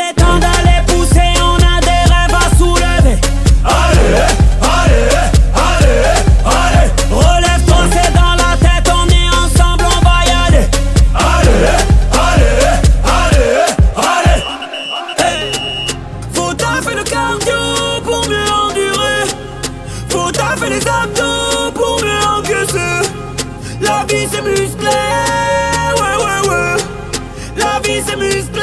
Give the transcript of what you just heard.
est temps d'aller pousser, on a des rêves à soulever. Allez, allez, allez, allez. Relève-toi, c'est dans la tête, on est ensemble, on va y aller. Allez, allez, allez, allez. Hey. Faut taffer le cardio pour mieux endurer. Faut taffer les abdos pour mieux encaisser. La vie c'est musclé, ouais ouais ouais. La vie c'est musclé.